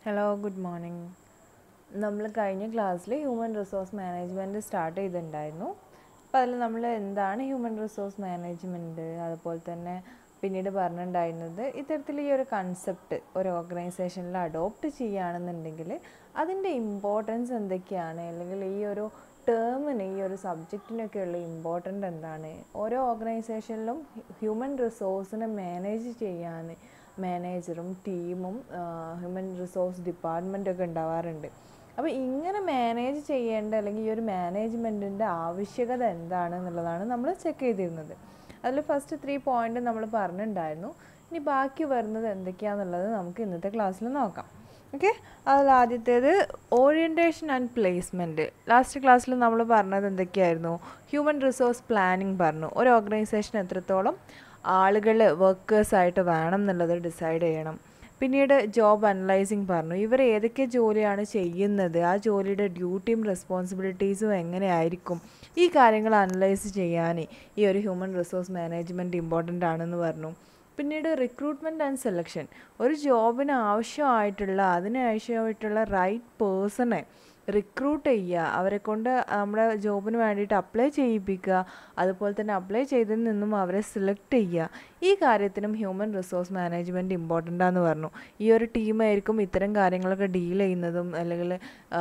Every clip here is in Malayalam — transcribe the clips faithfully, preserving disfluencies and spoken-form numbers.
Hello good morning. നമ്മൾ കഴിഞ്ഞ ക്ലാസ്സിൽ ഹ്യൂമൻ റിസോഴ്സ് മാനേജ്മെൻറ്റ് സ്റ്റാർട്ട് ചെയ്തിട്ടുണ്ടായിരുന്നു. അപ്പോൾ അതിൽ നമ്മൾ എന്താണ് ഹ്യൂമൻ റിസോഴ്സ് മാനേജ്മെൻറ്റ്, അതുപോലെ തന്നെ പിന്നീട് പറഞ്ഞിട്ടുണ്ടായിരുന്നത് ഇത്തരത്തിൽ ഈ ഒരു കൺസെപ്റ്റ് ഒരു ഓർഗനൈസേഷനിൽ അഡോപ്റ്റ് ചെയ്യുകയാണെന്നുണ്ടെങ്കിൽ അതിൻ്റെ ഇമ്പോർട്ടൻസ് എന്തൊക്കെയാണ്, അല്ലെങ്കിൽ ഈ ഒരു ടേമിന് ഈ ഒരു സബ്ജക്റ്റിനൊക്കെയുള്ള ഇമ്പോർട്ടൻ്റ് എന്താണ്, ഓരോ ഓർഗനൈസേഷനിലും ഹ്യൂമൻ റിസോഴ്സിനെ മാനേജ് ചെയ്യാൻ മാനേജറും ടീമും ഹ്യൂമൻ റിസോഴ്സ് ഡിപ്പാർട്ട്മെൻറ്റൊക്കെ ഉണ്ടാവാറുണ്ട്. അപ്പോൾ ഇങ്ങനെ മാനേജ് ചെയ്യേണ്ട അല്ലെങ്കിൽ ഈ ഒരു മാനേജ്മെൻറ്റിൻ്റെ ആവശ്യകത എന്താണ് എന്നുള്ളതാണ് നമ്മൾ ചെക്ക് ചെയ്തിരുന്നത്. അതിൽ ഫസ്റ്റ് ത്രീ പോയിൻ്റ് നമ്മൾ പറഞ്ഞിട്ടുണ്ടായിരുന്നു. ഇനി ബാക്കി വരുന്നത് എന്തൊക്കെയാണെന്നുള്ളത് നമുക്ക് ഇന്നത്തെ ക്ലാസ്സിൽ നോക്കാം. ഓക്കെ, അതിൽ ആദ്യത്തേത് ഓറിയൻറ്റേഷൻ ആൻഡ് പ്ലേസ്മെൻറ്റ്. ലാസ്റ്റ് ക്ലാസ്സിൽ നമ്മൾ പറഞ്ഞത് എന്തൊക്കെയായിരുന്നു? ഹ്യൂമൻ റിസോഴ്സ് പ്ലാനിങ് പറഞ്ഞു. ഒരു ഓർഗനൈസേഷൻ എത്രത്തോളം ആളുകൾ വർക്കേഴ്സായിട്ട് വേണം എന്നുള്ളത് ഡിസൈഡ് ചെയ്യണം. പിന്നീട് ജോബ് അനലൈസിങ് പറഞ്ഞു. ഇവർ ഏതൊക്കെ ജോലിയാണ് ചെയ്യുന്നത്, ആ ജോലിയുടെ ഡ്യൂട്ടിയും റെസ്പോൺസിബിലിറ്റീസും എങ്ങനെയായിരിക്കും, ഈ കാര്യങ്ങൾ അനലൈസ് ചെയ്യാൻ ഈ ഒരു ഹ്യൂമൻ റിസോഴ്സ് മാനേജ്മെൻറ്റ് ഇമ്പോർട്ടൻ്റ് ആണെന്ന് പറഞ്ഞു. പിന്നീട് റിക്രൂട്ട്മെൻറ്റ് ആൻഡ് സെലക്ഷൻ. ഒരു ജോബിന് ആവശ്യമായിട്ടുള്ള അതിനാവശ്യമായിട്ടുള്ള റൈറ്റ് പേഴ്സണെ റിക്രൂട്ട് ചെയ്യുക, അവരെ കൊണ്ട് നമ്മുടെ ജോബിന് വേണ്ടിയിട്ട് അപ്ലൈ ചെയ്യിപ്പിക്കുക, അതുപോലെ തന്നെ അപ്ലൈ ചെയ്തതിൽ നിന്നും അവരെ സെലക്ട് ചെയ്യുക. ഈ കാര്യത്തിനും ഹ്യൂമൻ റിസോഴ്സ് മാനേജ്മെൻറ്റ് ഇമ്പോർട്ടൻ്റ് ആണെന്ന് പറഞ്ഞു. ഈ ഒരു ടീമായിരിക്കും ഇത്തരം കാര്യങ്ങളൊക്കെ ഡീൽ ചെയ്യുന്നതും അല്ലെങ്കിൽ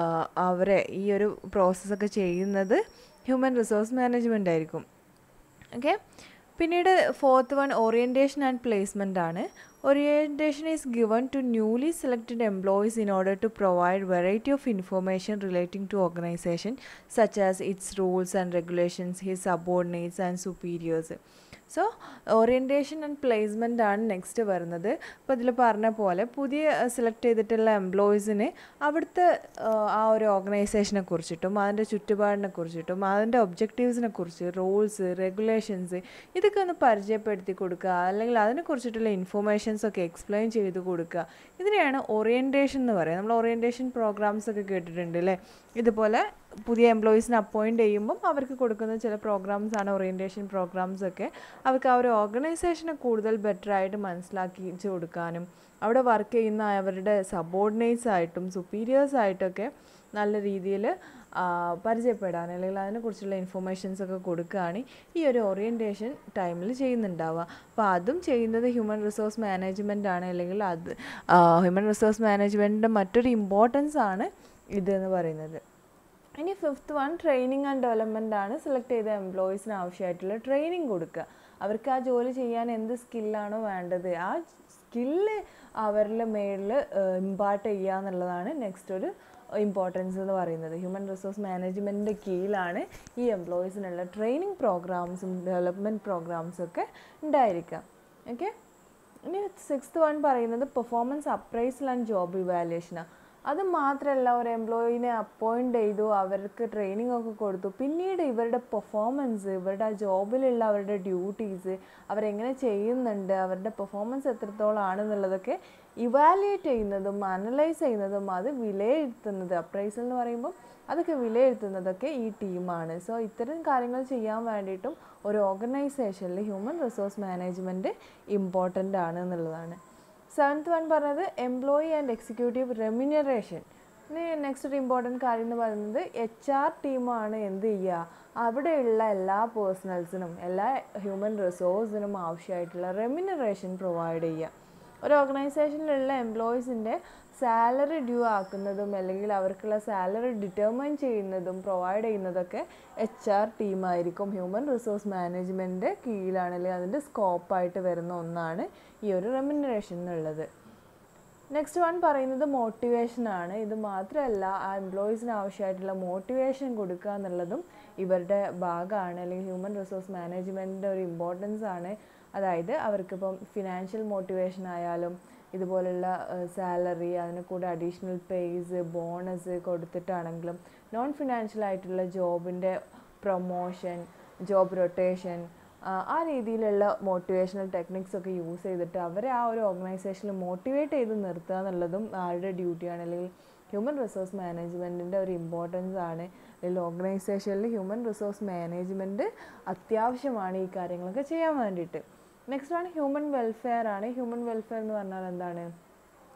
അവരെ ഈ ഒരു പ്രോസസ്സൊക്കെ ചെയ്യുന്നത് ഹ്യൂമൻ റിസോഴ്സ് മാനേജ്മെൻ്റ് ആയിരിക്കും. ഓക്കെ, പിന്നീട് fourth one orientation and placement ആണ്. Orientation is given to newly selected employees in order to provide variety of information relating to organization, such as its rules and regulations, his subordinates and superiors. So orientation and placement ആണ് നെക്സ്റ്റ് വരുന്നത്. അപ്പോൾ ഇതിൽ പറഞ്ഞ പോലെ പുതിയ സെലക്ട് ചെയ്തിട്ടുള്ള എംപ്ലോയീസിന് അവിടുത്തെ ആ ഒരു ഓർഗനൈസേഷനെ കുറിച്ചിട്ടും അതിൻ്റെ ചുറ്റുപാടിനെ കുറിച്ചിട്ടും അതിൻ്റെ ഒബ്ജക്റ്റീവ്സിനെ കുറിച്ച്, റൂൾസ്, റെഗുലേഷൻസ് ഇതൊക്കെ ഒന്ന് പരിചയപ്പെടുത്തി കൊടുക്കുക, അല്ലെങ്കിൽ അതിനെക്കുറിച്ചിട്ടുള്ള ഇൻഫോർമേഷൻസ് ഒക്കെ എക്സ്പ്ലെയിൻ ചെയ്ത് കൊടുക്കുക. ഇതിനെയാണ് ഓറിയൻറ്റേഷൻ എന്ന് പറയുന്നത്. നമ്മൾ ഓറിയൻറ്റേഷൻ പ്രോഗ്രാംസ് ഒക്കെ കേട്ടിട്ടുണ്ട് അല്ലേ? ഇതുപോലെ പുതിയ എംപ്ലോയീസിനെ അപ്പോയിൻറ്റ് ചെയ്യുമ്പം അവർക്ക് കൊടുക്കുന്ന ചില പ്രോഗ്രാംസ് ആണ് ഓറിയൻറ്റേഷൻ പ്രോഗ്രാംസ് ഒക്കെ. അവർക്ക് ആ ഒരു ഓർഗനൈസേഷനെ കൂടുതൽ ബെറ്ററായിട്ട് മനസ്സിലാക്കിച്ച് കൊടുക്കാനും അവിടെ വർക്ക് ചെയ്യുന്ന അവരുടെ സബോർഡിനേറ്റ്സ് ആയിട്ടും സുപ്പീരിയേഴ്സ് ആയിട്ടൊക്കെ നല്ല രീതിയിൽ പരിചയപ്പെടാൻ അല്ലെങ്കിൽ അതിനെക്കുറിച്ചുള്ള ഇൻഫർമേഷൻസ് ഒക്കെ കൊടുക്കുകയാണ് ഈ ഒരു ഓറിയൻറ്റേഷൻ ടൈമിൽ ചെയ്യുന്നുണ്ടാവുക. അപ്പോൾ അതും ചെയ്യുന്നത് ഹ്യൂമൻ റിസോഴ്സ് മാനേജ്മെൻ്റ് ആണ്. അല്ലെങ്കിൽ അത് ഹ്യൂമൻ റിസോഴ്സ് മാനേജ്മെൻറ്റിൻ്റെ മറ്റൊരു ഇമ്പോർട്ടൻസ് ആണ് ഇതെന്ന് പറയുന്നത്. ഇനി fifth one training and development ആണ്. സെലക്ട് ചെയ്ത എംപ്ലോയീസിന് ആവശ്യമായിട്ടുള്ള ട്രെയിനിങ് കൊടുക്കുക. അവർക്ക് ആ ജോലി ചെയ്യാൻ എന്ത് സ്കില്ലാണോ വേണ്ടത് ആ സ്കില്ല് അവരുടെ മേളിൽ ഇമ്പാർട്ട് ചെയ്യുക എന്നുള്ളതാണ് നെക്സ്റ്റ് ഒരു ഇമ്പോർട്ടൻസ് എന്ന് പറയുന്നത്. ഹ്യൂമൻ റിസോഴ്സ് മാനേജ്മെൻറ്റിൻ്റെ കീഴിലാണ് ഈ എംപ്ലോയീസിനുള്ള ട്രെയിനിങ് പ്രോഗ്രാംസും ഡെവലപ്മെൻറ്റ് പ്രോഗ്രാംസും ഒക്കെ ഉണ്ടായിരിക്കുക. ഓക്കെ, ഇനി സിക്സ്ത് വൺ പറയുന്നത് പെർഫോമൻസ് അപ്രൈസൽ ആൻഡ് ജോബ് ഇവാലുവേഷനാണ്. അത് മാത്രമല്ല, ഒരു എംപ്ലോയീനെ അപ്പോയിൻ്റ് ചെയ്തു, അവർക്ക് ട്രെയിനിങ് ഒക്കെ കൊടുത്തു, പിന്നീട് ഇവരുടെ പെർഫോമൻസ്, ഇവരുടെ ആ ജോബിലുള്ള അവരുടെ ഡ്യൂട്ടീസ്, അവരെങ്ങനെ ചെയ്യുന്നുണ്ട്, അവരുടെ പെർഫോമൻസ് എത്രത്തോളം ആണെന്നുള്ളതൊക്കെ ഇവാലുവേറ്റ് ചെയ്യുന്നതും അനലൈസ് ചെയ്യുന്നതും അത് വിലയിരുത്തുന്നത്, അപ്രൈസൽ എന്ന് പറയുമ്പോൾ അതൊക്കെ വിലയിരുത്തുന്നതൊക്കെ ഈ ടീമാണ്. സോ ഇത്തരം കാര്യങ്ങൾ ചെയ്യാൻ വേണ്ടിയിട്ടും ഒരു ഓർഗനൈസേഷനിൽ ഹ്യൂമൻ റിസോഴ്സ് മാനേജ്മെൻറ്റ് ഇമ്പോർട്ടൻ്റ് ആണ് എന്നുള്ളതാണ്. സെവൻത്ത് വൺ പറഞ്ഞത് എംപ്ലോയി ആൻഡ് എക്സിക്യൂട്ടീവ് റെമ്യൂണറേഷൻ. ഇനി നെക്സ്റ്റ് ഒരു ഇമ്പോർട്ടൻറ്റ് കാര്യം എന്ന് പറയുന്നത് എച്ച് ആർ ടീമാണ് എന്ത് ചെയ്യുക, അവിടെയുള്ള എല്ലാ പേഴ്സണൽസിനും എല്ലാ ഹ്യൂമൻ റിസോഴ്സിനും ആവശ്യമായിട്ടുള്ള റെമ്യൂണറേഷൻ പ്രൊവൈഡ് ചെയ്യുക. ഒരു ഓർഗനൈസേഷനിലുള്ള എംപ്ലോയീസിൻ്റെ സാലറി ഡ്യൂ ആക്കുന്നതും അല്ലെങ്കിൽ അവർക്കുള്ള സാലറി ഡിറ്റർമൈൻ ചെയ്യുന്നതും പ്രൊവൈഡ് ചെയ്യുന്നതൊക്കെ എച്ച് ആർ ടീമായിരിക്കും. ഹ്യൂമൻ റിസോഴ്സ് മാനേജ്മെൻറ്റ് കീഴിലാണ്, അല്ലെങ്കിൽ അതിൻ്റെ സ്കോപ്പായിട്ട് വരുന്ന ഒന്നാണ് ഈ ഒരു റെമ്യൂണറേഷൻ എന്നുള്ളത്. നെക്സ്റ്റ് വൺ പറയുന്നത് മോട്ടിവേഷനാണ്. ഇത് മാത്രമല്ല, ആ എംപ്ലോയീസിന് ആവശ്യമായിട്ടുള്ള മോട്ടിവേഷൻ കൊടുക്കുക എന്നുള്ളതും ഇവരുടെ ഭാഗമാണ്, അല്ലെങ്കിൽ ഹ്യൂമൻ റിസോഴ്സ് മാനേജ്മെൻറ്റിൻ്റെ ഒരു ഇമ്പോർട്ടൻസ് ആണ്. അതായത് അവർക്കിപ്പം ഫിനാൻഷ്യൽ മോട്ടിവേഷൻ ആയാലും ഇതുപോലുള്ള സാലറി, അതിന് കൂടെ അഡീഷണൽ പേയ്സ്, ബോണസ് കൊടുത്തിട്ടാണെങ്കിലും നോൺ ഫിനാൻഷ്യൽ ആയിട്ടുള്ള ജോബിൻ്റെ പ്രൊമോഷൻ, ജോബ് റൊട്ടേഷൻ, ആ രീതിയിലുള്ള മോട്ടിവേഷണൽ ടെക്നിക്സ് ഒക്കെ യൂസ് ചെയ്തിട്ട് അവരെ ആ ഒരു ഓർഗനൈസേഷനിൽ മോട്ടിവേറ്റ് ചെയ്ത് നിർത്തുക എന്നുള്ളതും ആരുടെ ഡ്യൂട്ടിയാണ്, അല്ലെങ്കിൽ ഹ്യൂമൻ റിസോഴ്സ് മാനേജ്മെൻറ്റിൻ്റെ ഒരു ഇമ്പോർട്ടൻസ് ആണ്. അല്ലെങ്കിൽ ഓർഗനൈസേഷനിൽ ഹ്യൂമൻ റിസോഴ്സ് മാനേജ്മെൻറ്റ് അത്യാവശ്യമാണ് ഈ കാര്യങ്ങളൊക്കെ ചെയ്യാൻ വേണ്ടിയിട്ട്. നെക്സ്റ്റ് ആണ് ഹ്യൂമൻ വെൽഫെയർ ആണ്. ഹ്യൂമൻ വെൽഫെയർ എന്ന് പറഞ്ഞാൽ എന്താണ്?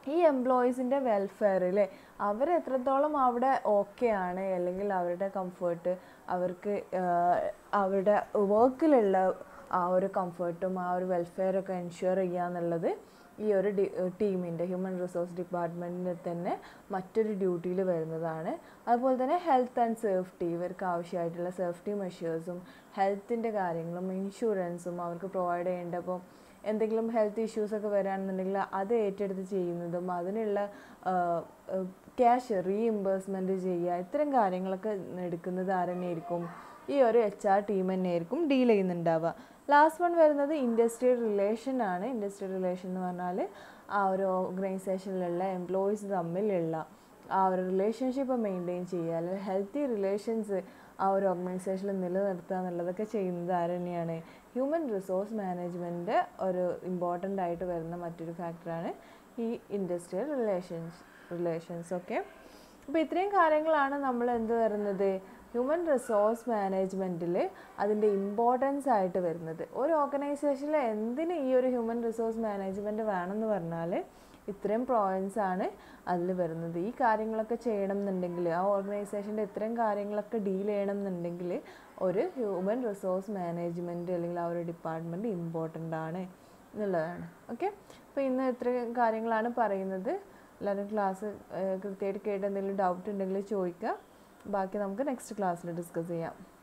ഈ എംപ്ലോയീസിൻ്റെ വെൽഫെയർ അല്ലേ, അവർ എത്രത്തോളം അവിടെ ഓക്കെ ആണ്, അല്ലെങ്കിൽ അവരുടെ കംഫേർട്ട്, അവർക്ക് അവരുടെ വർക്കിലുള്ള ആ ഒരു കംഫേർട്ടും ആ ഒരു വെൽഫെയറൊക്കെ എൻഷുർ ചെയ്യുക എന്നുള്ളത് ഈ ഒരു ഡി ടീമിൻ്റെ ഹ്യൂമൻ റിസോഴ്സ് ഡിപ്പാർട്ട്മെൻറ്റിൻ്റെ തന്നെ മറ്റൊരു ഡ്യൂട്ടിയിൽ വരുന്നതാണ്. അതുപോലെ തന്നെ ഹെൽത്ത് ആൻഡ് സേഫ്റ്റി, ഇവർക്ക് ആവശ്യമായിട്ടുള്ള സേഫ്റ്റി മെഷേഴ്സും ഹെൽത്തിൻ്റെ കാര്യങ്ങളും ഇൻഷുറൻസും അവർക്ക് പ്രൊവൈഡ് ചെയ്യേണ്ട. അപ്പോൾ എന്തെങ്കിലും ഹെൽത്ത് ഇഷ്യൂസൊക്കെ വരികയാണെന്നുണ്ടെങ്കിൽ അത് ഏറ്റെടുത്ത് ചെയ്യുന്നതും അതിനുള്ള ക്യാഷ് റീഇംബേഴ്സ്മെൻറ്റ് ചെയ്യുക, ഇത്തരം കാര്യങ്ങളൊക്കെ എടുക്കുന്നത് ആരെന്നെയായിരിക്കും? ഈ ഒരു എച്ച് ആർ ടീം തന്നെയായിരിക്കും ഡീൽ ചെയ്യുന്നുണ്ടാവുക. ലാസ്റ്റ് വൺ വരുന്നത് ഇൻഡസ്ട്രിയൽ റിലേഷൻ ആണ്. ഇൻഡസ്ട്രിയൽ റിലേഷൻ എന്ന് പറഞ്ഞാൽ ആ ഒരു ഓർഗനൈസേഷനിലുള്ള എംപ്ലോയീസ് തമ്മിലുള്ള ആ ഒരു റിലേഷൻഷിപ്പ് മെയിൻറ്റെയിൻ ചെയ്യുക, അല്ലെങ്കിൽ ഹെൽത്തി റിലേഷൻസ് ആ ഒരു ഓർഗനൈസേഷനിൽ നിലനിർത്തുക എന്നുള്ളതൊക്കെ ചെയ്യുന്നത് ആര് തന്നെയാണ്? ഹ്യൂമൻ റിസോഴ്സ് മാനേജ്മെൻറ്റ് ഒരു ഇമ്പോർട്ടൻ്റ് ആയിട്ട് വരുന്ന മറ്റൊരു ഫാക്ടറാണ് ഈ ഇൻഡസ്ട്രിയൽ റിലേഷൻസ് റിലേഷൻസ് ഓക്കെ. അപ്പോൾ ഇത്രയും കാര്യങ്ങളാണ് നമ്മൾ എന്ത് വരുന്നത് ഹ്യൂമൻ റിസോഴ്സ് മാനേജ്മെൻറ്റിൽ അതിൻ്റെ ഇമ്പോർട്ടൻസ് ആയിട്ട് വരുന്നത്. ഒരു ഓർഗനൈസേഷനിൽ എന്തിന് ഈ ഒരു ഹ്യൂമൻ റിസോഴ്സ് മാനേജ്മെൻറ്റ് വേണമെന്ന് പറഞ്ഞാൽ ഇത്രയും പോയിൻറ്റ്സ് ആണ് അതിൽ വരുന്നത്. ഈ കാര്യങ്ങളൊക്കെ ചെയ്യണം എന്നുണ്ടെങ്കിൽ, ആ ഓർഗനൈസേഷൻ്റെ ഇത്രയും കാര്യങ്ങളൊക്കെ ഡീൽ ചെയ്യണം എന്നുണ്ടെങ്കിൽ ഒരു ഹ്യൂമൻ റിസോഴ്സ് മാനേജ്മെൻറ്റ് അല്ലെങ്കിൽ ആ ഒരു ഡിപ്പാർട്ട്മെൻറ്റ് ഇമ്പോർട്ടൻ്റ് ആണ് എന്നുള്ളതാണ്. ഓക്കെ, അപ്പോൾ ഇന്ന് ഇത്രയും കാര്യങ്ങളാണ് പറയുന്നത്. എല്ലാവരും ക്ലാസ് കൃത്യമായിട്ട് കേട്ട് എന്തെങ്കിലും ഡൗട്ട് ഉണ്ടെങ്കിൽ ചോദിക്കുക. ബാക്കി നമുക്ക് നെക്സ്റ്റ് ക്ലാസ്സിൽ ഡിസ്കസ് ചെയ്യാം.